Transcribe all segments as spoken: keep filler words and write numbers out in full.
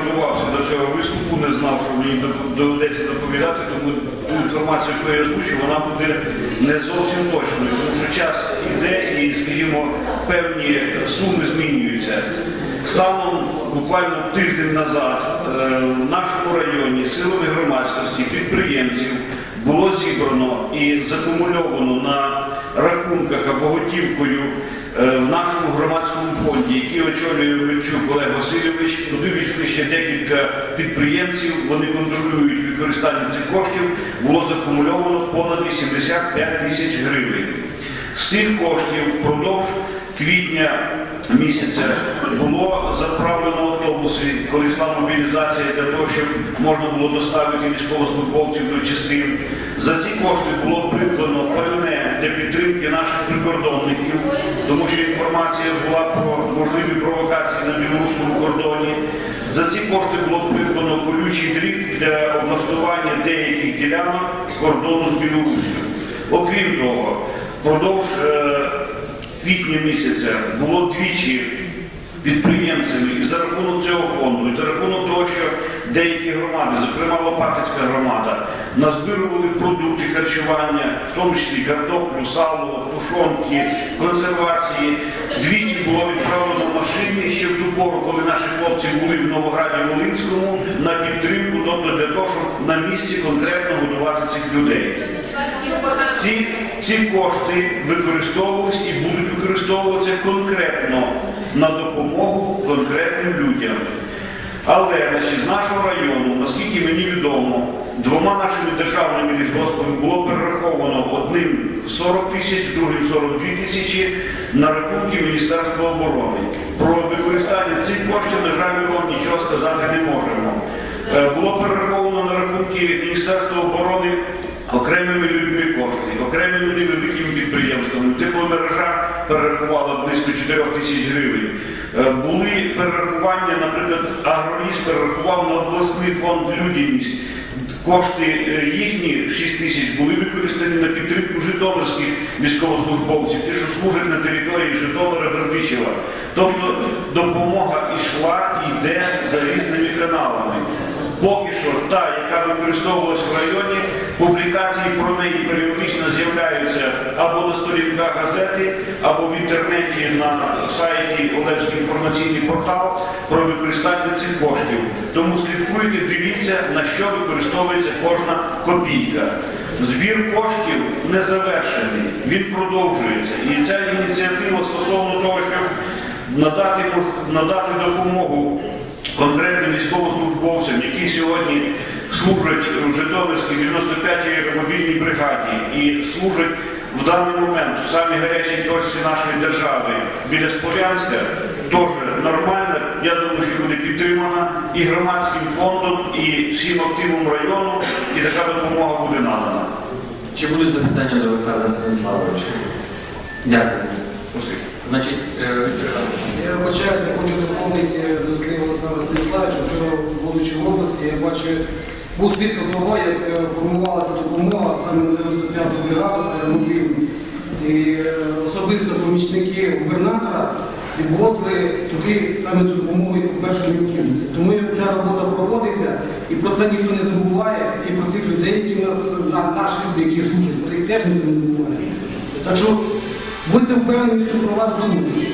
Готувався до цього виступу, не знав, що мені доведеться доповідати, тому ту інформацію, яку я озвучу, вона буде не зовсім точною, тому що час йде і, скажімо, певні суми змінюються. Станом буквально тиждень назад в нашому районі силами громадськості, підприємців було зібрано і закумульовано на рахунках або готівкою в нашому громадському фонді, який очолює Мельчук Олег Васильович. Туди війшли ще декілька підприємців, вони контролюють використання цих коштів, було закумульовано понад вісімдесят п'ять тисяч гривень. З цих коштів впродовж квітня місяця було заправлено автобуси, коли йшла мобілізація, для того, щоб можна було доставити військовослужбовців до частин. За ці кошти було придбано пальне для підтримки наших прикордонників, тому що інформація була про можливі провокації на білоруському кордоні. За ці кошти було придбано колючий дріт для облаштування деяких ділянок кордону з Білоруссю. Окрім того, впродовж квітня місяця було двічі підприємцями і за рахунок цього фонду, і за рахунок того, що деякі громади, зокрема Лопатинська громада, назбирували продукти харчування, в тому числі картоплю, сало, тушонки, консервації. Двічі було відправлено машини ще в ту пору, коли наші хлопці були в Новограді-Волинському, на підтримку, тобто для того, щоб на місці конкретно годувати цих людей. Ці, ці кошти використовувалися і будуть використовуватися конкретно на допомогу конкретним людям. Але значить, з нашого району, наскільки мені відомо, двома нашими державними лісгоспами було перераховано одним сорок тисяч, другим сорок дві тисячі на рахунки Міністерства оборони. Про використання цих коштів, на жаль, ми вам нічого сказати не можемо. Було перераховано на рахунки Міністерства оборони окремими людьми кошти, окремими невеликими підприємствами. Тепломережа перерахувала близько чотирьох тисяч гривень. Були перерахування, наприклад, Агроліс перерахував на обласний фонд «Людяність». Кошти їхні, шість тисяч, були використані на підтримку житомирських військовослужбовців, ті, що служать на території Житомира, Бердичева. Тобто допомога йшла і йде за різними каналами. Поки що та, яка використовувалась в районі, публікації про неї періодично з'являються або на сторінках газети, або в інтернеті на сайті Олевський інформаційний портал про використання цих коштів. Тому слідкуйте, дивіться, на що використовується кожна копійка. Збір коштів не завершений, він продовжується. І ця ініціатива стосовно того, щоб надати, надати допомогу конкретним військовослужбовцям, які сьогодні служать в Житомирській дев'яносто п'ятій мобільній бригаді і служать в даний момент в самій гарячій точці нашої держави біля Слов'янська, теж нормально. Я думаю, що буде підтримана і громадським фондом, і всім активом району, і така допомога буде надана. Чи будуть запитання до Олександра Станіславовича? Дякую. Значить, я вибачаюся, хочу доповнити до слів Олександра Станіславовича. Вчора, будучи в області, я бачив, був свідком того, як формувалася допомога саме на дев'яносто п'яту бригаду мобільну. І особисто помічники губернатора відвозили туди саме цю допомогу по першій необхідності. Тому ця робота проводиться, і про це ніхто не забуває, і про цих людей, які в нас, наші люди, які служать, про них теж ніхто не забуває. Так що будьте впевнені, що про вас думають.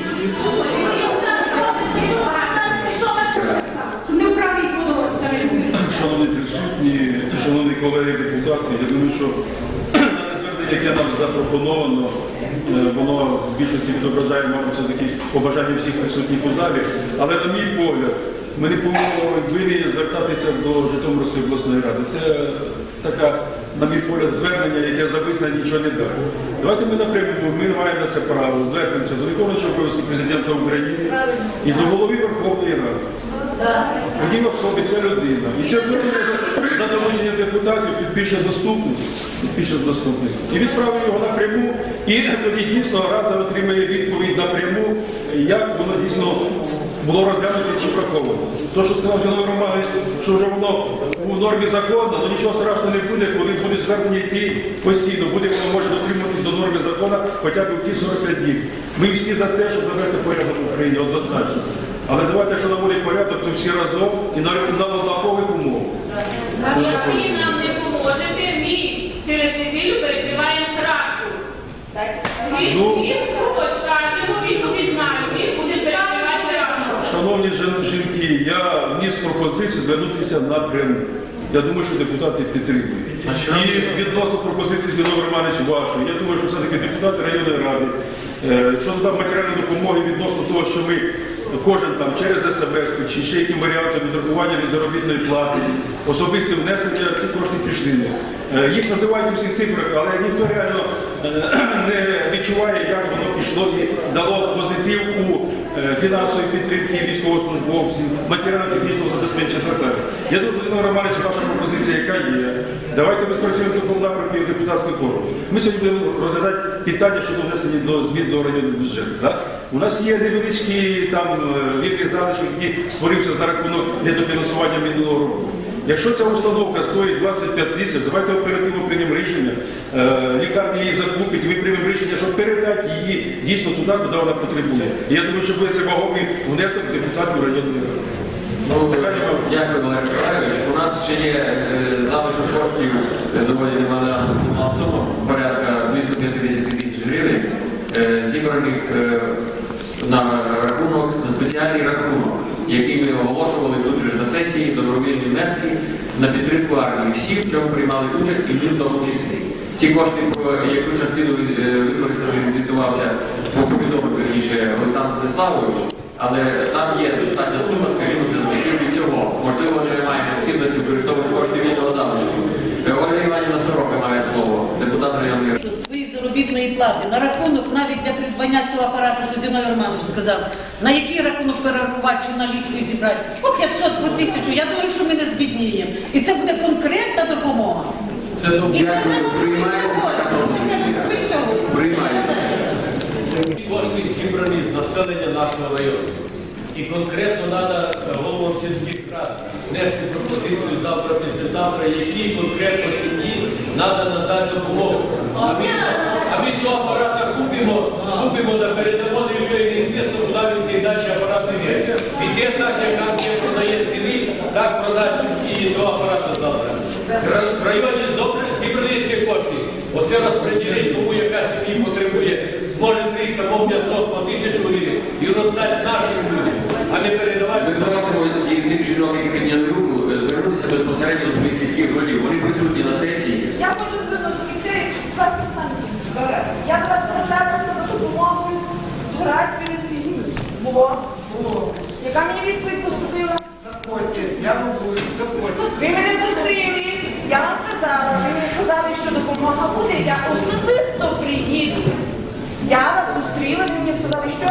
Шановні присутні, шановні колеги-депутати, я думаю, що звернення, яке нам запропоновано, воно в більшості відображає, мабуть, все-таки побажання всіх присутніх у залі. Але, на мій погляд, ми не повинні звертатися до Житомирської обласної ради. Це така, на мій погляд, звернення, яке зависне, нічого не дає. Давайте ми напряму, ми маємо на це право, звернемося до виконуючого обов'язки президента України і до голови Верховної Ради. Тоді в особі ця людина. І це звернення за дорученням депутатів підпише заступник, підпише заступник. І відправимо його напряму, і тоді дійсно Рада отримає відповідь напряму, як воно дійсно було розглянуто чи враховано. То, що сказав Зіновій Романович, що вже воно у нормі закону, але нічого страшного не буде, коли буде звернення йти постійно, буде, воно може дотримуватись до норми закону хоча б в ті сорок п'ять днів. Ми всі за те, щоб довести порядок в Україні, однозначно. Але давайте, якщо наводить порядок, то всі разом і на, на однакових умовах. Ви нам не поможете, ми через неділю перекриваємо трасу. Ми Ну. ось скажемо, ви що ви знаєте, ми будемо перекривати трасу. Шановні жін- жінки, я вніс пропозицію звернутися напряму. Я думаю, що депутати підтримують. А що? І відносно пропозиції Зіновій Романович вашої, я думаю, що все-таки депутати районної ради, е, щодо там матеріальної допомоги відносно того, що ми кожен там через смс чи ще яким варіантом відрахування від заробітної плати, особисте внесення, ці кошти пішли. Е, Їх називають усі цифри, але ніхто реально е, не відчуває, як воно пішло і дало позитив у е, фінансовій підтримки військовослужбовців, матеріально-технічного забезпечення і так далі. Я думаю, що Зіновій Романович, ваша пропозиція, яка є. Давайте ми спрацюємо в такому напрямку і депутатський корпус. Ми сьогодні будемо розглядати питання щодо внесення до змін до районного бюджету. Так? У нас є невеличкі там е, вільний залишок, який створився за рахунок недофінансування минулого року. Якщо ця установка стоїть двадцять п'ять тисяч, давайте оперативно приймемо рішення, е, лікарня її закупить, і ми приймемо рішення, щоб передати її дійсно туди, куди вона потребує. І я думаю, що буде це вагомий внесок депутатів районної ради. Ну, дякую, Валерій Миколайович. У нас ще є е, залишок коштів е, доволі немало сума, порядка близько п'ятдесят тисяч гривень, е, зібраних е, на рахунок, на спеціальний рахунок, який ми оголошували тут же ж на сесії, добровільні внески на підтримку армії. Всі в цьому приймали участь, і ми в тому числі. Ці кошти, про яку частину е, використали, звітувався, повідомив верніше Олександр Станіславович. Але там є достатня сума, скажімо, для закупівлі цього. Можливо, немає необхідності використовувати кошти вільного залишку. Ольга Іванівна Сорока має слово, депутат районної ради. Своєї заробітної плати на рахунок навіть для придбання цього апарату, що Зіновій Романович сказав, на який рахунок перерахувати чи налічку і зібрати? По п'ятсот, по тисячу. Я думаю, що ми не збідніємо. І це буде конкретна допомога. Це добре, І це треба приймається така пропозиція. Приймається. Кошти зібрані з населення нашого району. І конкретно треба головам сільських рад внести пропозицію завтра, післязавтра, які конкретно сім'ї треба надати допомогу. А ми, а ми цього апарата купимо, купимо та передамо, і все, і міністерство куди він цей далі апарат не є. Піде так, як нам є продає ціни, так продасть і цього апарата завтра. В районі зібрані ці кошти. Оце розподілить, кому яка сім'я потребує. Може триста, мов п'ятсот, по тисячу гривень і роздати нашим людям, а не передавати. Ми просимо і тих жінок, які підняли руку, звернутися безпосередньо до своїх сільських голів. Вони присутні на сесії. Я хочу звернутися, Олексій, будь ласка, станьте. Я до вас зверталася за допомогою збирати вивезти сніг. Було? Було. Яка мені відповідь поступила? Заходьте, я не буду, заходьте. Ви мене зустріли, я вам сказала, ви мені сказали, що допомога буде, я особисто приїду. Я вас зустріла, ви мені сказали, що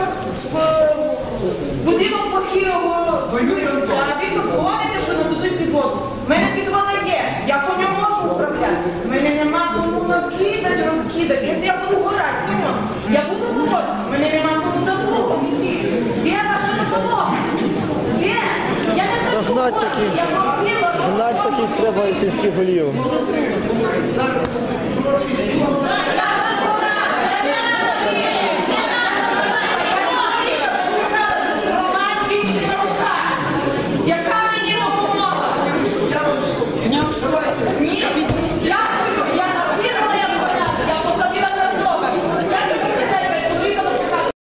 в будинок похилого ви дзвоните, що нададуть підводу. У мене підвода є, я по ньому можу управляти. У мене нема кому накидати, розкидати. Якщо я буду горати, то я буду боротися. У мене нема кому забути. Де ваша допомога? Де? Я не Та гнать таких, я просила, гнать таких треба і сільських голів. що...